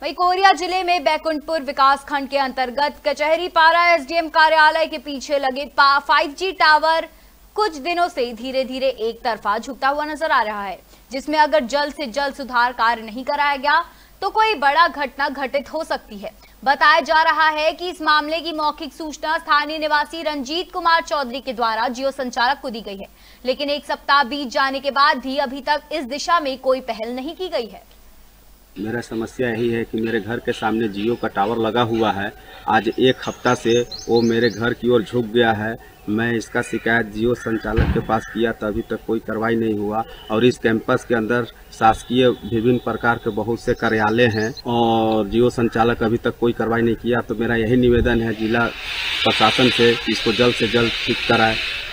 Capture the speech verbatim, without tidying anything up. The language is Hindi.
वहीं कोरिया जिले में बैकुंठपुर विकास खंड के अंतर्गत कचहरी पारा एसडीएम कार्यालय के पीछे लगे फाइव जी टावर कुछ दिनों से धीरे धीरे एक तरफा झुकता हुआ नजर आ रहा है, जिसमें अगर जल्द से जल्द सुधार कार्य नहीं कराया गया तो कोई बड़ा घटना घटित हो सकती है। बताया जा रहा है कि इस मामले की मौखिक सूचना स्थानीय निवासी रंजीत कुमार चौधरी के द्वारा जियो संचालक को दी गई है, लेकिन एक सप्ताह बीत जाने के बाद भी अभी तक इस दिशा में कोई पहल नहीं की गई है। मेरा समस्या यही है कि मेरे घर के सामने जियो का टावर लगा हुआ है। आज एक हफ्ता से वो मेरे घर की ओर झुक गया है। मैं इसका शिकायत जियो संचालक के पास किया तो अभी तक कोई कार्रवाई नहीं हुआ और इस कैंपस के अंदर शासकीय विभिन्न प्रकार के बहुत से कार्यालय हैं और जियो संचालक अभी तक कोई कार्रवाई नहीं किया। तो मेरा यही निवेदन है जिला प्रशासन से इसको जल्द से जल्द ठीक कराए।